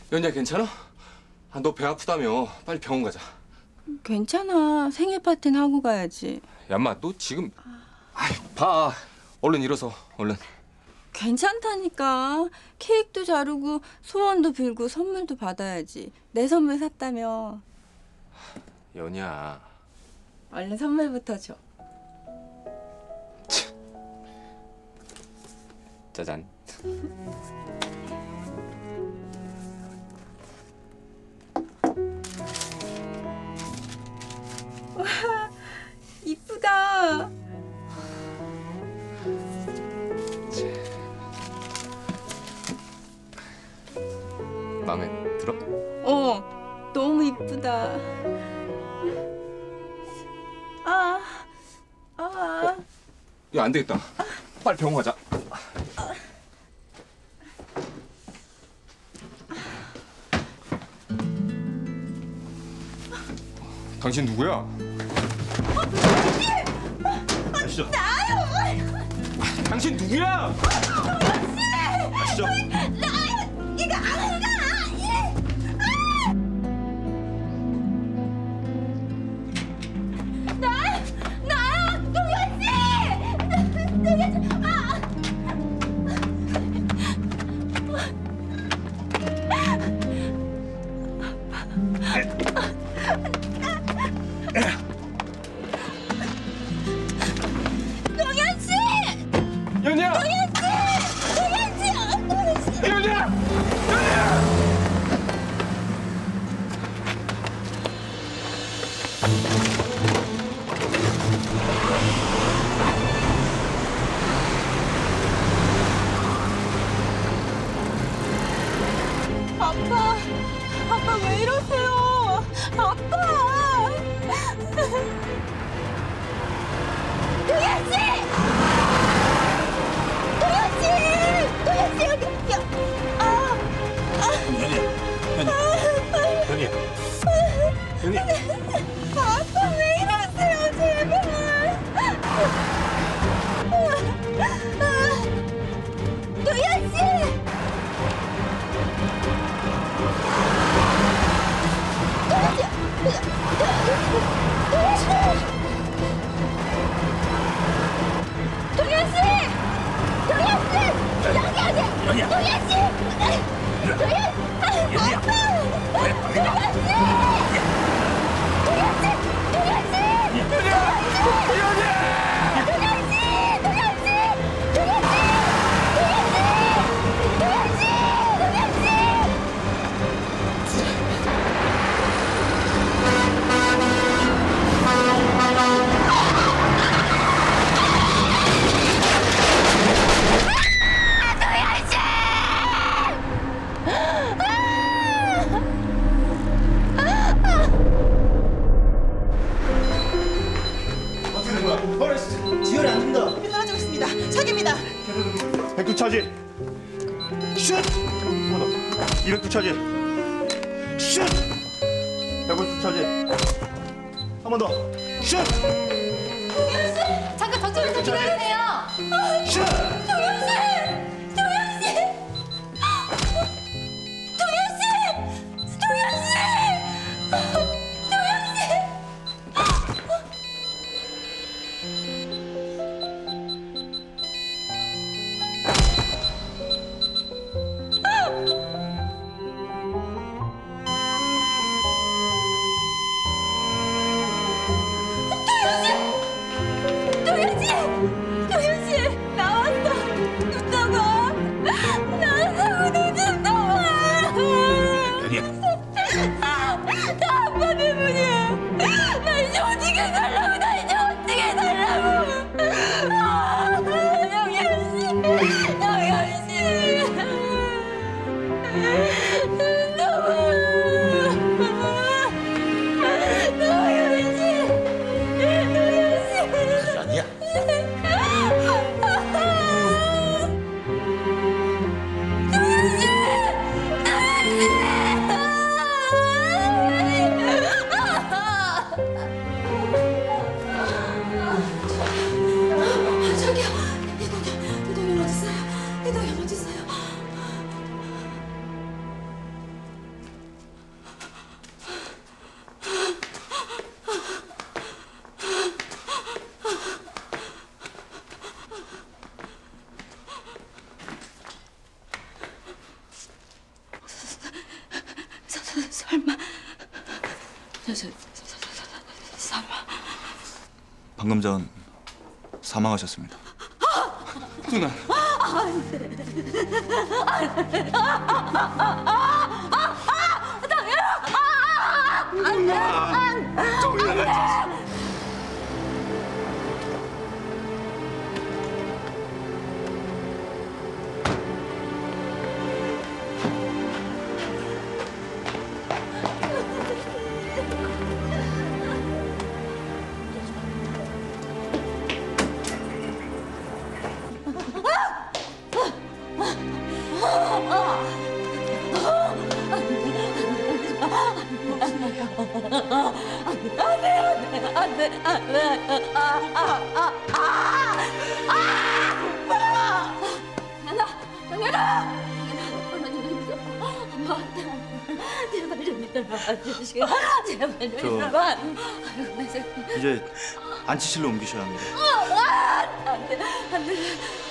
연희야 괜찮아? 아, 너 배 아프다며. 빨리 병원 가자. 괜찮아. 생일 파티는 하고 가야지. 야, 인마 너 지금... 아이, 봐. 얼른 일어서, 얼른. 괜찮다니까. 케이크도 자르고 소원도 빌고 선물도 받아야지. 내 선물 샀다며. 연희야. 얼른 선물부터 줘. 짜잔. 와, 이쁘다. 마음에 들어? 너무 이쁘다. 야, 안 되겠다. 빨리 병원 가자. 당신 누구야? 아시죠? 나요! 당신 누구야? 아시죠? 나요! 이거 안 가! 나요! 동현 씨! 동현 씨! 동현 씨! 연희야! 동현 씨! 연희야! 연희야! 아빠 왜 이러세요? 아빠! 동현 씨! 동현 씨! 동현 씨 여기! 연희야! 아빠 왜 이러세요? 제발! 동현 씨! 동현 씨! 동현 씨! 여기! 동현 씨! 지혈이 안 됩니다. 힘이 사라지고 있습니다. 사기입니다. 100두 차지. 슛! 한 번 더. 200두 차지. 슛! 150두 차지. 한 번 더. 슛! 잠깐 저쪽에서 기다리세요. 슛! 동현 씨! 동현 씨! 동현 씨! 동현 씨! 동현 씨! 동현 씨! 동현 씨! 나왔어! 눈 떠봐! 나왔다고 눈좀 떠봐! 나 아빠 때문이야! 나 이제 어떻게 살라고! 나 이제 어떻게 살라고! 동현 씨! 동현 씨! 눈 떠봐! 동현 씨! 동현 씨! 아니야. 동현 씨! 설마 설마 방금 전 사망하셨습니다. 누나. 제발 좀 일어나 주시고 제발 좀 일어나. 아이고 내 새끼. 이제 안치실로 옮기셔야 합니다. 안돼.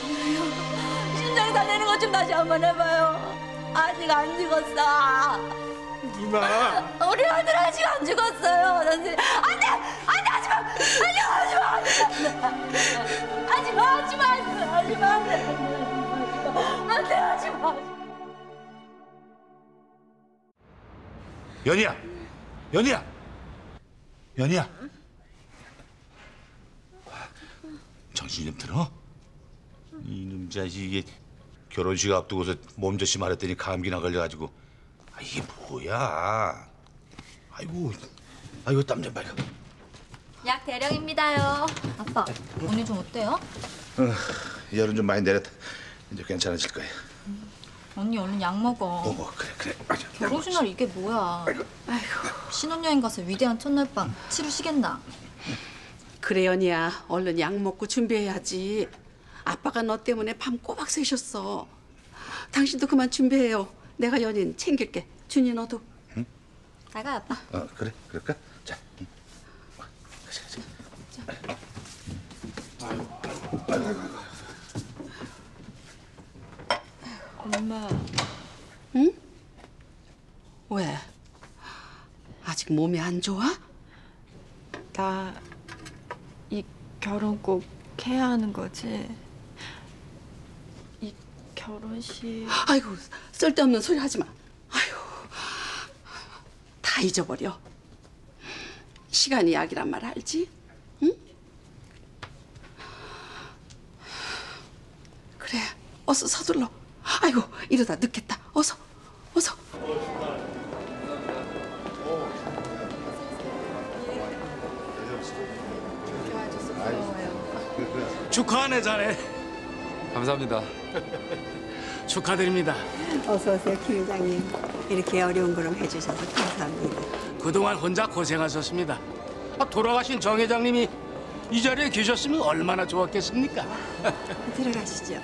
심장 달리는 것 좀 다시 한번 해봐요. 아직 안 죽었어. 누나. 우리 아들 아직 안 죽었어요, 선생님. 안돼 하지 마. 안돼 하지 마. 연희야. 정신 좀 들어? 이놈 자식이 결혼식 앞두고서 몸조심 말했더니 감기나 걸려가지고. 아, 이게 뭐야? 아이고 땀 좀 빨려. 약 대령입니다요. 아빠, 언니 좀 어때요? 열은 좀 많이 내렸다. 이제 괜찮아질 거야. 언니 얼른 약 먹어. 그래 맞아. 결혼식 날 이게 뭐야? 아이고. 신혼여행 가서 위대한 첫날 밤 치루시겠나? 그래 연희야 얼른 약 먹고 준비해야지. 아빠가 너 때문에 밤 꼬박 새셨어. 당신도 그만 준비해요. 내가 연인 챙길게. 준이 너도. 나가 아빠. 그래 그럴까? 자. 엄마. 응? 왜? 아직 몸이 안 좋아? 나 이 결혼 꼭 해야 하는 거지? 이 결혼식... 아이고 쓸데없는 소리 하지 마. 아이고 다 잊어버려. 시간이 약이란 말 알지? 응? 그래 어서 서둘러. 아이고 이러다 늦겠다. 어서. 축하하네 자네. 감사합니다. 축하드립니다. 어서 오세요, 김 회장님. 이렇게 어려운 걸음 해주셔서 감사합니다. 그동안 혼자 고생하셨습니다. 돌아가신 정 회장님이 이 자리에 계셨으면 얼마나 좋았겠습니까? 들어가시죠.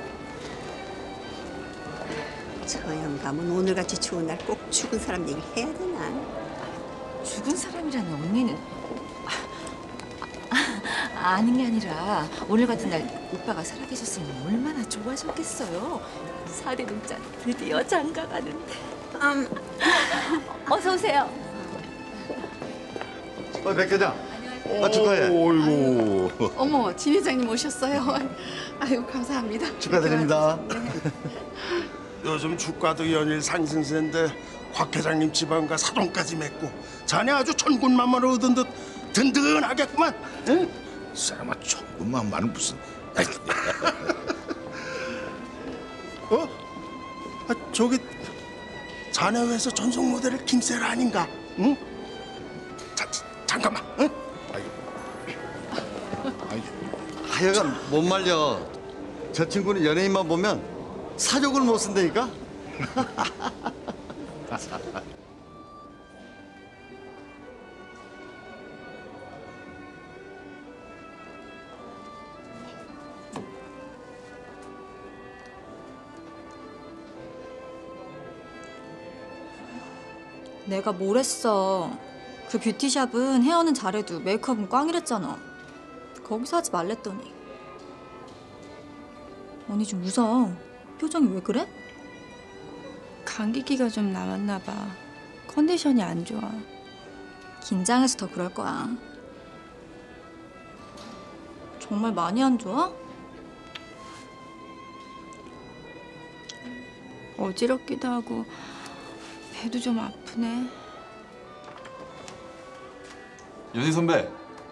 저 영감은 오늘같이 좋은 날 꼭 죽은 사람 얘기를 해야 되나? 죽은 사람이라는 언니는 아는 게 아니라 오늘 같은 날 오빠가 살아계셨으면 얼마나 좋아졌겠어요. 사리동자 드디어 장가가는데. 어서 오세요. 백 회장. 축하해. 어이구. 어머 진 회장님 오셨어요. 아이고 감사합니다. 축하드립니다. 요즘 주가도 연일 상승세인데 곽 회장님 집안과 사돈까지 맺고 자네 아주 천군만마를 얻은 듯 든든하겠구만. 응? 사람아 천군만마는 무슨. 저기 자네 회사 전속 모델의 김세라 아닌가? 응? 잠깐만. 응? 하여간 못 말려. 저 친구는 연예인만 보면 사족을 못 쓴다니까. 내가 뭘 했어. 그 뷰티샵은 헤어는 잘해도 메이크업은 꽝이랬잖아. 거기서 하지 말랬더니. 언니 좀 웃어. 표정이 왜 그래? 감기기가 좀 남았나 봐. 컨디션이 안 좋아. 긴장해서 더 그럴 거야. 정말 많이 안 좋아? 어지럽기도 하고 배도 좀 아프네. 연희 선배,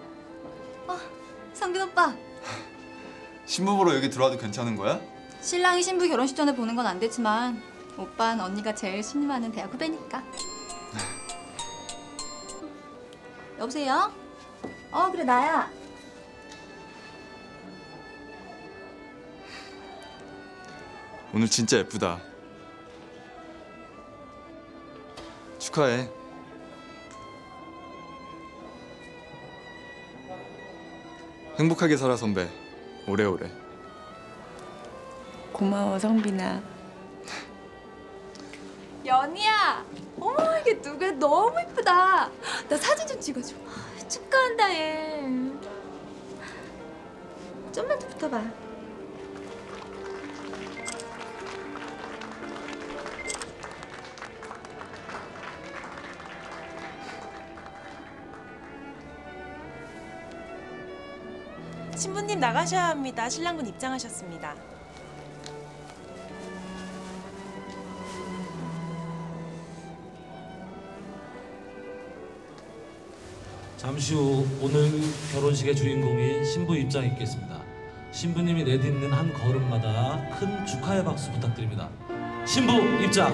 성균 오빠. 신부 보러 여기 들어와도 괜찮은 거야? 신랑이 신부 결혼식 전에 보는 건 안 되지만 오빠는 언니가 제일 신임하는 대학 후배니까. 여보세요? 그래 나야. 오늘 진짜 예쁘다. 축하해. 행복하게 살아 선배. 오래오래. 고마워 성빈아. 연희야. 어머 이게 누구야? 너무 예쁘다. 나 사진 좀 찍어줘. 축하한다 얘. 좀만 더 붙어봐. 신부님 나가셔야 합니다. 신랑분 입장하셨습니다. 잠시 후 오늘 결혼식의 주인공인 신부 입장했겠습니다. 신부님이 내딛는 한 걸음마다 큰 축하의 박수 부탁드립니다. 신부 입장!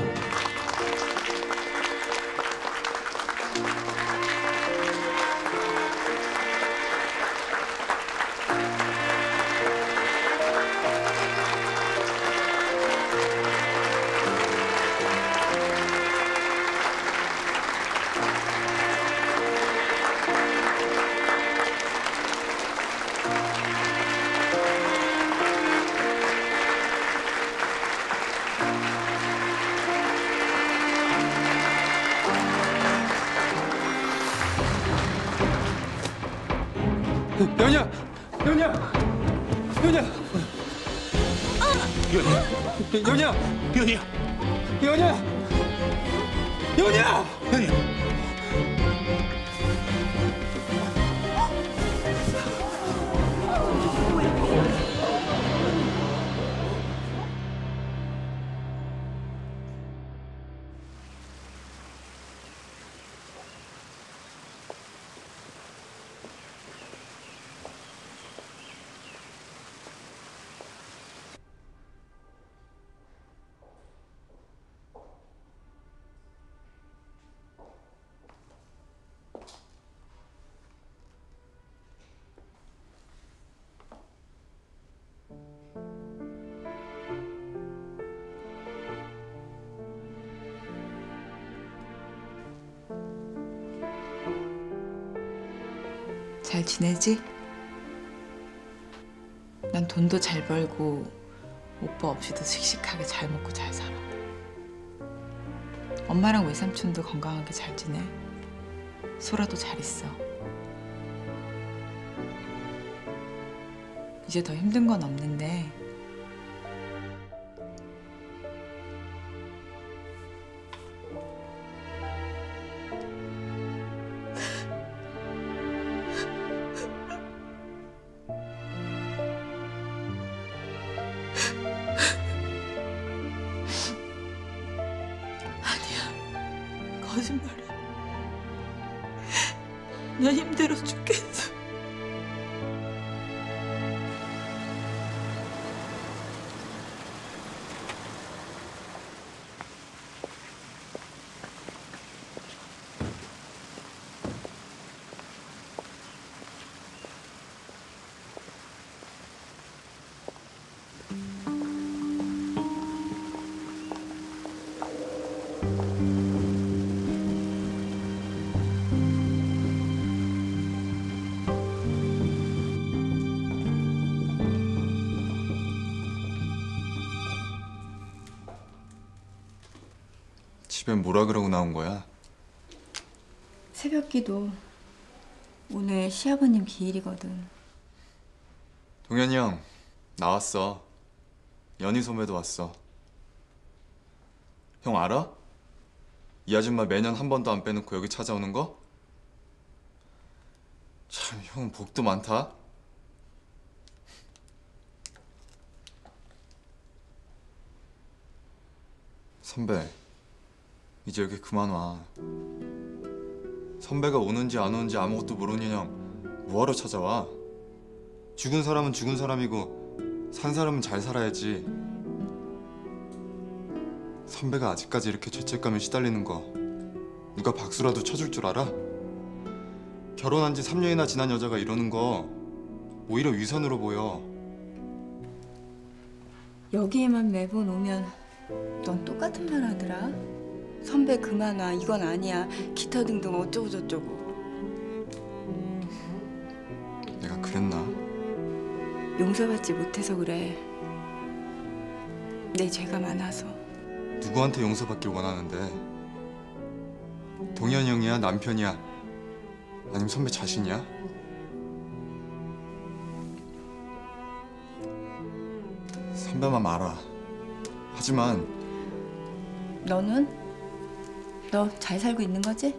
연희야! 연희야! 연희야! 연희야! 연희야! 연희야! 연희야! 연희야! 잘 지내지? 난 돈도 잘 벌고 오빠 없이도 씩씩하게 잘 먹고 잘 살아. 엄마랑 외삼촌도 건강하게 잘 지내. 소라도 잘 있어. 이제 더 힘든 건 없는데 거짓말이야. 난 힘들어 죽겠어. 집엔 뭐라 그러고 나온 거야? 새벽기도. 오늘 시아버님 기일이거든. 동현이 형 나왔어. 연희 소매도 왔어. 형 알아? 이 아줌마 매년 한 번도 안 빼놓고 여기 찾아오는 거? 참, 형은 복도 많다. 선배, 이제 여기 그만 와. 선배가 오는지 안 오는지 아무것도 모르는 형 뭐하러 찾아와? 죽은 사람은 죽은 사람이고 산 사람은 잘 살아야지. 선배가 아직까지 이렇게 죄책감에 시달리는 거 누가 박수라도 쳐줄 줄 알아? 결혼한 지 3년이나 지난 여자가 이러는 거 오히려 위선으로 보여. 여기에만 매번 오면 넌 똑같은 말 하더라. 선배 그만 와, 이건 아니야, 기타 등등 어쩌고 저쩌고. 내가 그랬나? 용서받지 못해서 그래. 내 죄가 많아서. 누구한테 용서받길 원하는데? 동현이 형이야? 남편이야? 아니면 선배 자신이야? 선배만 알아. 하지만 너는? 너 잘 살고 있는 거지?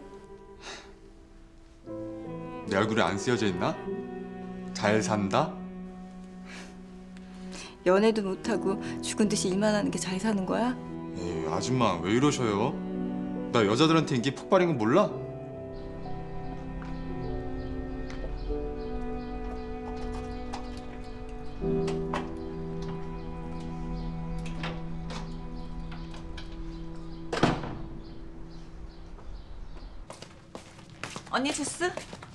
내 얼굴에 안 쓰여져 있나? 잘 산다? 연애도 못하고 죽은 듯이 일만 하는 게 잘 사는 거야? 에이, 아줌마 왜 이러셔요? 나 여자들한테 인기 폭발인 거 몰라? 언니 주스?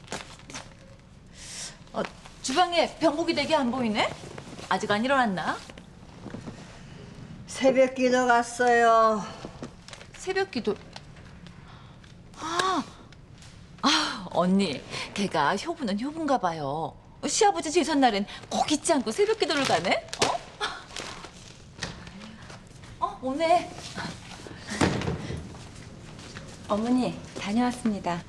주방에 병국이 되게 안 보이네? 아직 안 일어났나? 새벽 기도 갔어요. 새벽 기도... 언니, 걔가 효부는 효부인가 봐요. 시아버지 제삿날엔 꼭 잊지 않고 새벽 기도를 가네? 오네. 어머니, 다녀왔습니다.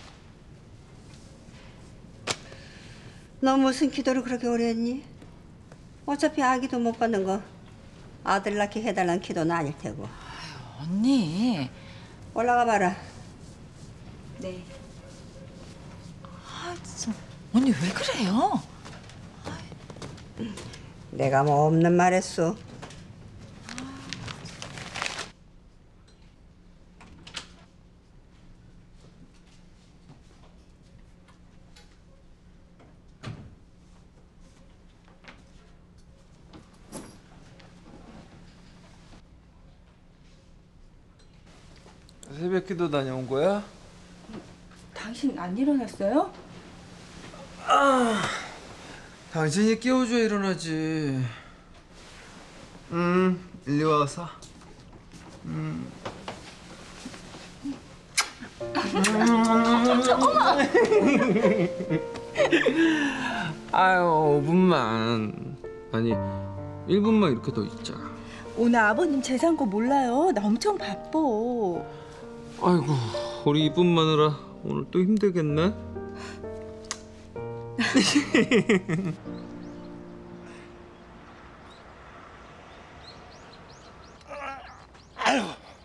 너 무슨 기도를 그렇게 오래 했니? 어차피 아기도 못 받는 거 아들 낳게 해달라는 기도는 아닐 테고. 언니. 올라가 봐라. 네. 언니 왜 그래요? 내가 뭐 없는 말 했어. 새벽기도 다녀온 거야? 당신 안 일어났어요? 당신이 깨워줘야 일어나지. 일리 와서. 아유, 5분만. 아니, 1분만 이렇게 더 있자. 오늘 아버님 재산 거 몰라요? 나 엄청 바빠. 아이고, 우리 이쁜 마누라 오늘 또 힘들겠네. 아유.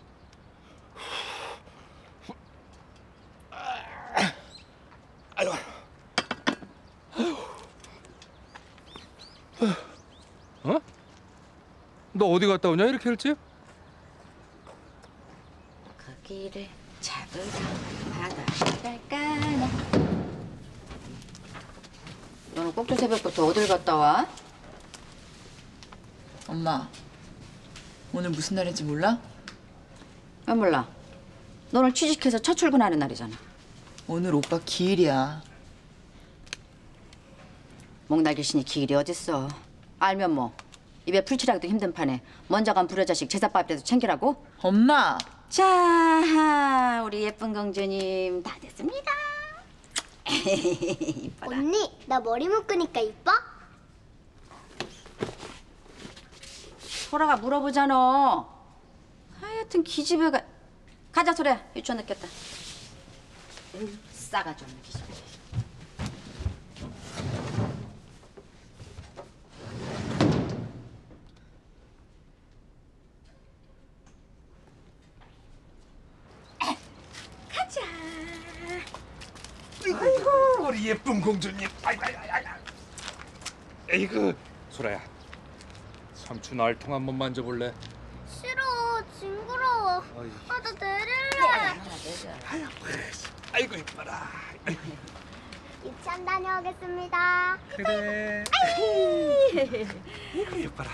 아유. 어? 너 어디 갔다 오냐 이렇게 일찍? 거기를 잡으러 바다에 갈까나. 너는 꼭두 새벽부터 어딜 갔다 와? 엄마, 오늘 무슨 날인지 몰라? 왜 몰라? 너 오늘 취직해서 첫 출근하는 날이잖아. 오늘 오빠 기일이야. 목날 귀신이 기일이 어딨어. 알면 뭐. 입에 풀칠하기도 힘든 판에 먼저 간 불효자식 제사밥이라도 챙기라고? 엄마! 자, 우리 예쁜 공주님 다 됐습니다. 이뻐라. 언니, 나 머리 묶으니까 이뻐? 소라가 물어보잖아. 하여튼 기집애가. 가자, 소라야. 유치원 늦겠다. 싸가지 없는 기집애. 아이고 우리 예쁜 공주님. 아이고 소라야. 삼촌 알통 한번 만져볼래? 싫어, 징그러워. 아, 나 내릴래. 아이고 이뻐라. 유치원 다녀오겠습니다. 그래. 아이고 이뻐라.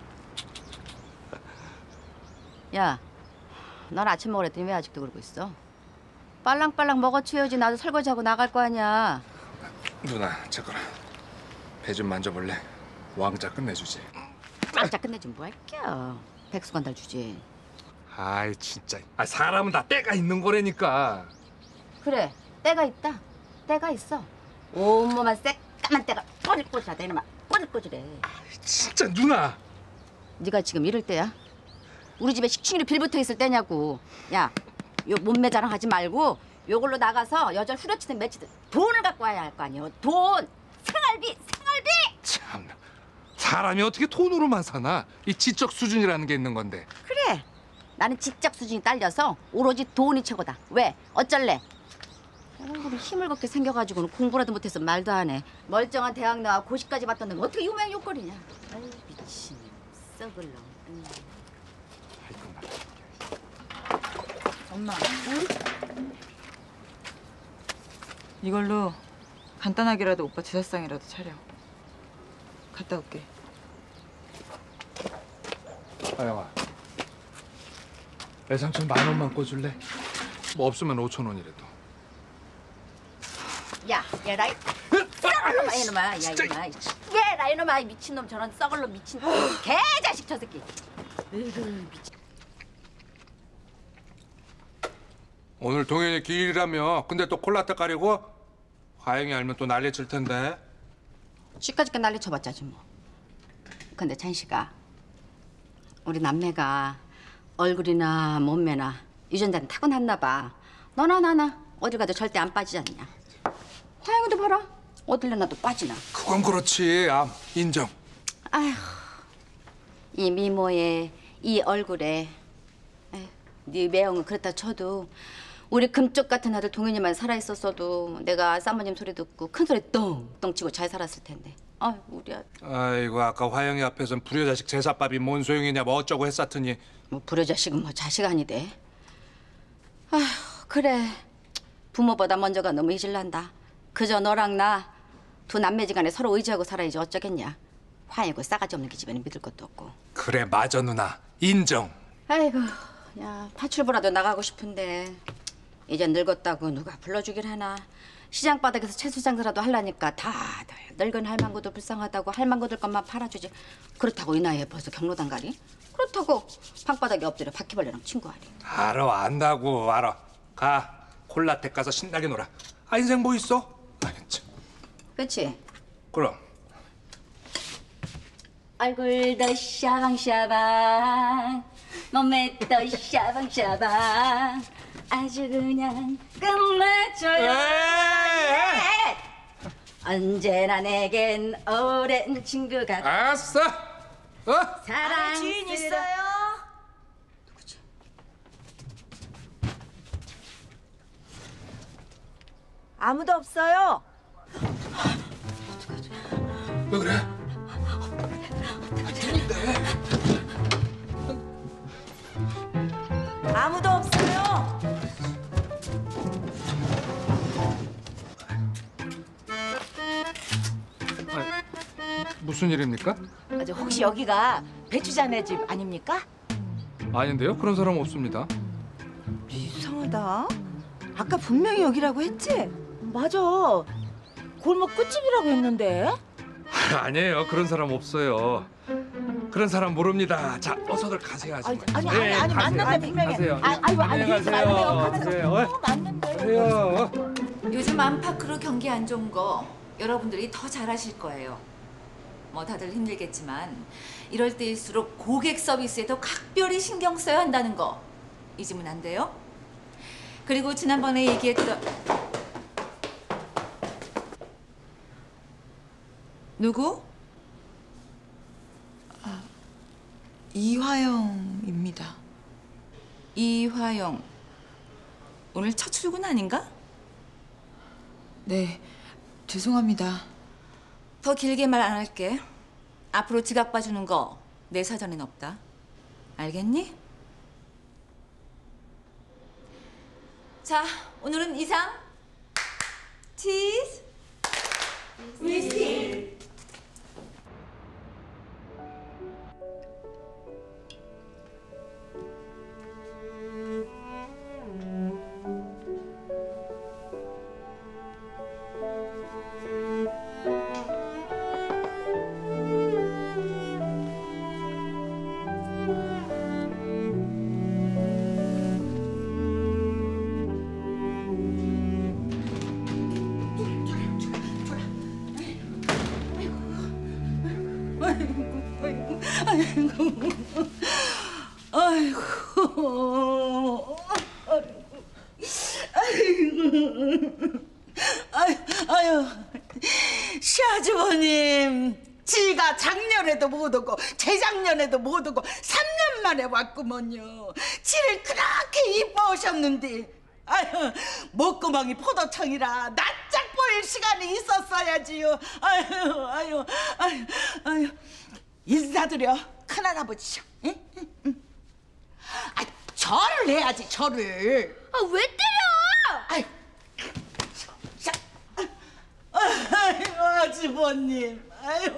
야, 넌 아침 먹으랬더니 왜 아직도 그러고 있어? 빨랑빨랑 먹어 치워야지. 나도 설거지하고 나갈 거 아니야. 누나 저거라. 배 좀 만져볼래? 왕자 끝내주지. 왕자 끝내지 뭐 할게요. 백수건달 주지. 아이 진짜. 사람은 다 때가 있는 거라니까. 그래, 때가 있다. 때가 있어. 온몸만 새까만 때가 꼬질꼬질하다 이놈아. 꼬질꼬질해. 진짜 누나. 네가 지금 이럴 때야? 우리 집에 식충이로 빌붙어 있을 때냐고. 야, 요 몸매 자랑하지 말고 요걸로 나가서 여자 후려치든 매치든 돈을 갖고 와야 할 거 아니에요. 돈! 생활비! 참나. 사람이 어떻게 돈으로만 사나? 이 지적 수준이라는 게 있는 건데. 그래, 나는 직접 수준이 딸려서 오로지 돈이 최고다. 왜? 어쩔래? 얼굴에 힘을 걷게 생겨가지고는 공부라도 못해서 말도 안 해. 멀쩡한 대학 나와 고시까지 봤던 놈 어떻게 유명 욕거리냐. 아유 미친 썩을 놈. 엄마. 이걸로 간단하게라도 오빠 제사상이라도 차려. 갔다 올게. 아영아. 애상촌 10,000원만 꿔줄래? 뭐 없으면 5,000원이라도. 야, 얘라 이 썩을 놈아 이놈아. 야 이놈아. 얘라 이놈아 이 미친놈 저런 썩을 놈 미친 개자식 저 새끼. 미친. 오늘 동현이 기일이라며. 근데 또 콜라떼 까리고? 화영이 알면 또 난리 칠 텐데. 쥐까짓게 난리 쳐봤자지 뭐. 근데 찬식아, 우리 남매가 얼굴이나 몸매나 유전자는 타고났나 봐. 너나 나나 어딜 가도 절대 안 빠지지 않냐. 화영이도 봐라. 어딜 내놔도 빠지나. 그건 그렇지. 인정. 아휴, 이 미모에 이 얼굴에 에휴, 네 매형은 그렇다 쳐도 우리 금쪽 같은 아들 동현이만 살아있었어도 내가 사모님 소리 듣고 큰 소리 똥똥 치고 잘 살았을 텐데. 아유 우리 아들. 아이고 아까 화영이 앞에선 불효자식 제사밥이 뭔 소용이냐 뭐 어쩌고 했었더니. 뭐 불효자식은 뭐 자식 아니대. 아휴 그래, 부모보다 먼저가 너무 이질난다. 그저 너랑 나 두 남매지간에 서로 의지하고 살아야지 어쩌겠냐. 화이고 싸가지 없는 기집애는 믿을 것도 없고. 그래 맞아 누나. 인정. 아이고 야 파출부라도 나가고 싶은데 이제 늙었다고 누가 불러주길 하나. 시장 바닥에서 채소 장사라도 하려니까 다들 늙은 할망구도 불쌍하다고 할망구들 것만 팔아주지. 그렇다고 이 나이에 벌써 경로당 가리? 그렇다고 방바닥에 엎드려 바퀴벌레랑 친구하리. 알아 안다고 알아. 가 콜라텍 가서 신나게 놀아. 인생 뭐 있어? 참. 그치? 그럼. 얼굴도 샤방샤방 몸매도 샤방샤방 아주 그냥 끝맺줘요. 언제나 내겐 오랜 친구가. 아싸. 사랑 주인 있어요? 누구지? 아무도 없어요. 왜 그래? 아무도 없어요. 무슨 일입니까? 혹시 여기가 배추자네 집 아닙니까? 아닌데요. 그런 사람 없습니다. 이상하다. 아까 분명히 여기라고 했지? 맞아. 골목 끝집이라고 했는데. 아니에요. 그런 사람 없어요. 그런 사람 모릅니다. 자, 어서들 가세요. 아줌마. 아니 가세요. 맞는데 분명히. 가세요. 아이고 안녕히 가세요. 가세요. 맞는데. 가세요. 요즘 안팎으로 경기 안 좋은 거 여러분들이 더 잘하실 거예요. 뭐 다들 힘들겠지만 이럴 때일수록 고객 서비스에 더 각별히 신경 써야 한다는 거 잊으면 안 돼요. 그리고 지난번에 얘기했던 누구? 이화영입니다. 이화영. 오늘 첫 출근 아닌가? 네, 죄송합니다. 더 길게 말 안 할게. 앞으로 지각 봐주는 거 내 사전엔 없다. 알겠니? 자, 오늘은 이상. 치즈. 위스키. 아유, 시아주버님, 지가 작년에도 못 오고 재작년에도 못 오고 3년 만에 왔구먼요. 지를 그렇게 이뻐하셨는데, 아유, 목구멍이 포도청이라 낯짝 보일 시간이 있었어야지요. 아유, 인사드려, 큰할아버지셔. 응? 아, 절을 해야지, 절을. 아, 왜 때려? 아유, 아이고, 아주버님,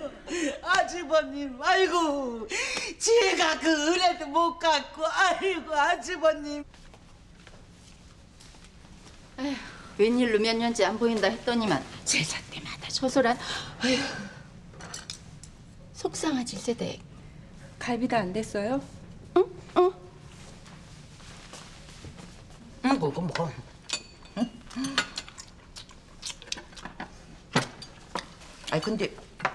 아주버님, 아이고, 제가 그 은혜도 못 갚고, 아이고, 아주버님. 아휴, 웬일로 몇 년째 안 보인다 했더니만 제사 때마다 저소란. 아휴, 속상하지 세대. 갈비도 안 됐어요? 그거 뭐. 아니 근데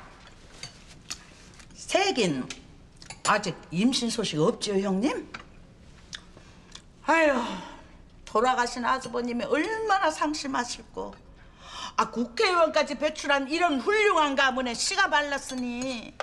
새긴 아직 임신 소식 없지요, 형님? 아유, 돌아가신 아주버님이 얼마나 상심하실고, 아, 국회의원까지 배출한 이런 훌륭한 가문에 씨가 발랐으니,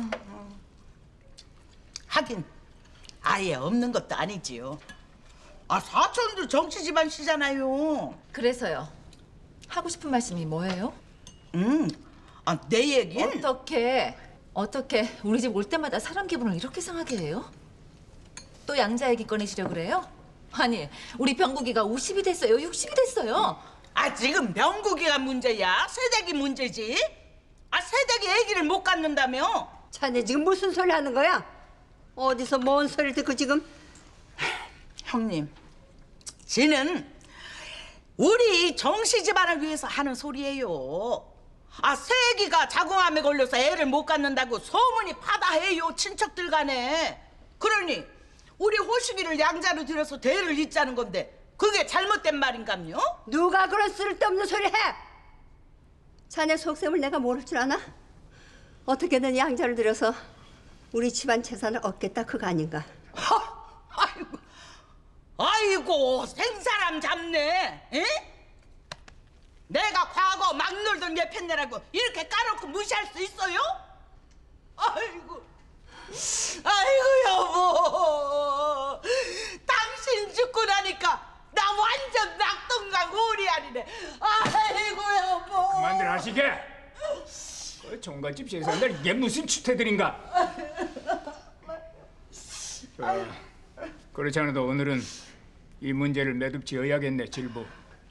하긴 아예 없는 것도 아니지요. 아, 사촌도 정치 집안시잖아요. 그래서요. 하고 싶은 말씀이 뭐예요? 아, 내 얘긴? 어떻게 우리 집 올 때마다 사람 기분을 이렇게 상하게 해요? 또 양자 얘기 꺼내시려 그래요? 아니, 우리 병국이가 50이 됐어요, 60이 됐어요. 아, 지금 병국이가 문제야? 새댁이 문제지? 아, 새댁이 아기를 못 갖는다며? 자네 지금 무슨 소리 하는 거야? 어디서 뭔 소리를 듣고 지금? 형님, 지는 우리 이 정씨 집안을 위해서 하는 소리예요. 아, 새애기가 자궁암에 걸려서 애를 못 갖는다고 소문이 파다해요, 친척들 간에. 그러니 우리 호식이를 양자로 들여서 대를 잇자는 건데 그게 잘못된 말인감요? 누가 그런 쓸데없는 소리 해? 자네 속셈을 내가 모를 줄 아나? 어떻게든 양자를 들여서 우리 집안 재산을 얻겠다 그거 아닌가? 아이고, 생사람 잡네. 에? 내가 과거 막 놀던 얘 팬네라고 이렇게 까놓고 무시할 수 있어요? 아이고 여보, 당신 죽고 나니까 나 완전 낙동강 오리알이네. 아이고 여보. 그만들 하시게. 그 종갓집 재산들 이게 무슨 추태들인가? 그렇지 않아도 오늘은 이 문제를 매듭지어야겠네, 질부.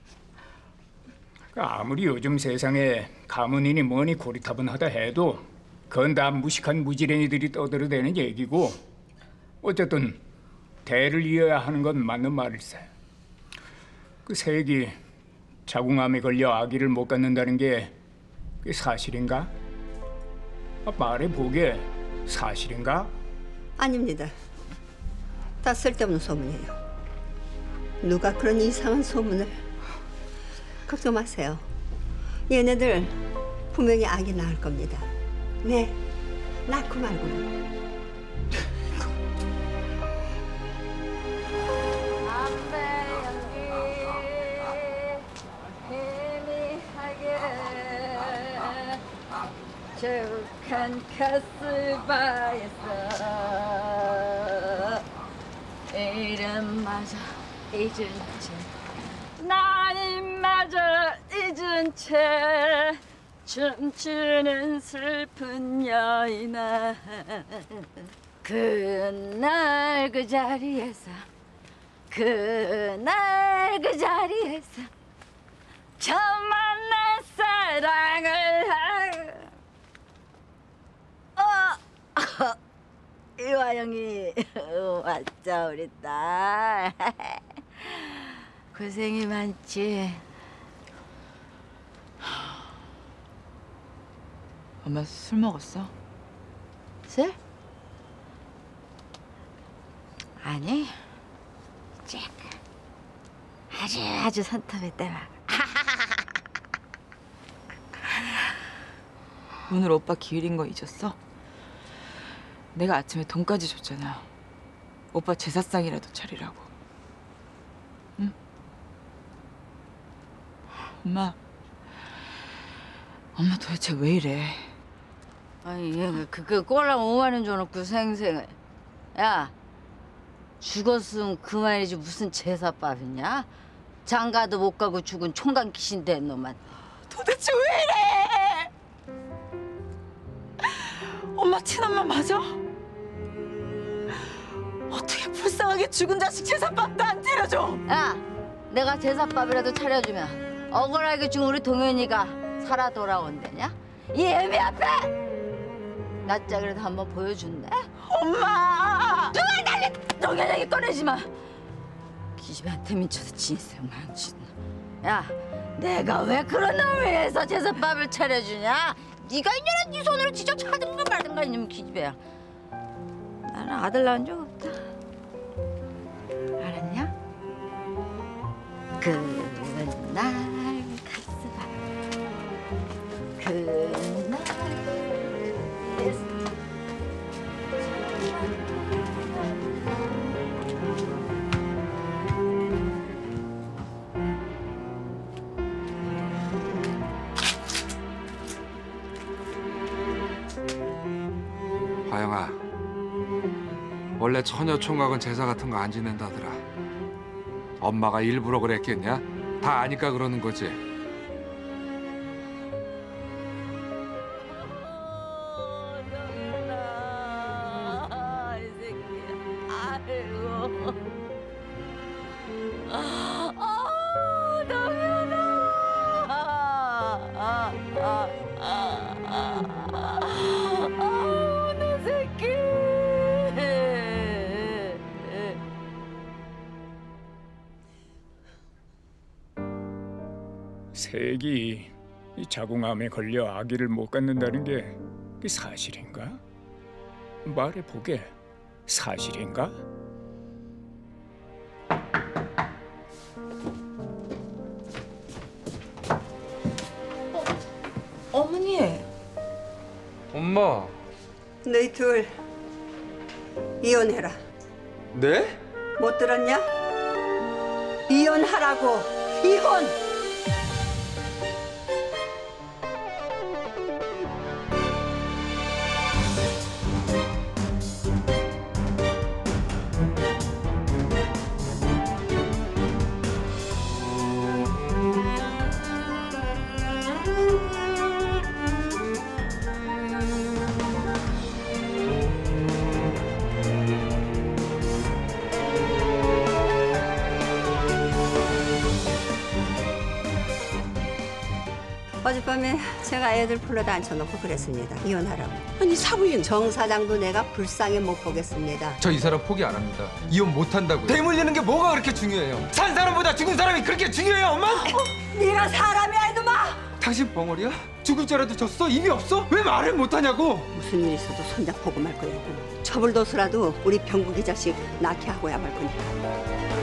아무리 요즘 세상에 가문이니 뭐니 고리타분하다 해도 그건 다 무식한 무지랭이들이 떠들어대는 얘기고, 어쨌든 대를 이어야 하는 건 맞는 말일세. 그 새끼 자궁암에 걸려 아기를 못 갖는다는 게 사실인가? 말해보게, 사실인가? 아닙니다. 다 쓸데없는 소문이에요. 누가 그런 이상한 소문을. 걱정 마세요. 얘네들 분명히 아기 낳을 겁니다. 네, 낳고 말고는. 저룩한 카스바에서 이름마저 잊은 채 나이마저 잊은 모른 채 춤추는 슬픈 여인아 그날 그 자리에서 그날 그 자리에서 처음 만난 사랑을 이화영이 왔자 우리 딸 고생이 많지. 엄마 술 먹었어? 술? 아니 조금 아주 손톱에 때만. 오늘 오빠 기일인 거 잊었어? 내가 아침에 돈까지 줬잖아. 오빠 제사상이라도 차리라고. 응? 엄마 도대체 왜 이래? 아니 그 꼴랑 5만 원 줘놓고 생생을. 야 죽었으면 그만이지 무슨 제사밥이냐? 장가도 못 가고 죽은 총각 귀신 된 놈만. 도대체 왜 이래? 엄마 친엄마 맞아? 어떻게 불쌍하게 죽은 자식 제사밥도 안 차려줘? 야 내가 제사밥이라도 차려주면 억울하게 죽은 우리 동현이가 살아 돌아온다냐? 이 애미 앞에 낯짝이라도 한번 보여준대? 엄마! 누가 난리 동현에게 꺼내지 마. 기집애한테 미쳐서 진생 망친. 야 내가 왜 그런 놈을 위해서 제사밥을 차려주냐? 네가 인연에 네 손으로 직접 차든가 말든가 이놈 기집애야. 나는 아들 낳은 적 없다. 알았냐? 그날 가스바 그날 화영아, 원래 처녀 총각은 제사 같은 거 안 지낸다더라. 엄마가 일부러 그랬겠냐? 다 아니까 그러는 거지. 이 새끼야. 아이고. 너 새끼. 세기 이 자궁암에 걸려 아기를 못 갖는다는 게 그게 사실인가? 말해보게. 사실인가? 어머니. 엄마. 너희 둘 이혼해라. 네? 못 들었냐? 이혼하라고. 이혼. 어젯밤에 제가 애들 불러다 앉혀놓고 그랬습니다. 이혼하라고. 아니 사부인 정 사장도 내가 불쌍히 못 보겠습니다. 저 이 사람 포기 안 합니다. 이혼 못 한다고요. 대물리는 게 뭐가 그렇게 중요해요? 산 사람보다 죽은 사람이 그렇게 중요해요, 엄마? 네가 사람이야 이놈아! 당신 벙어리야? 죽을 자라도 졌어? 힘이 없어? 왜 말을 못 하냐고? 무슨 일 있어도 손잡 보고 말 거라고. 처불도수라도 우리 병국이 자식 낳게 하고야 말 거니까.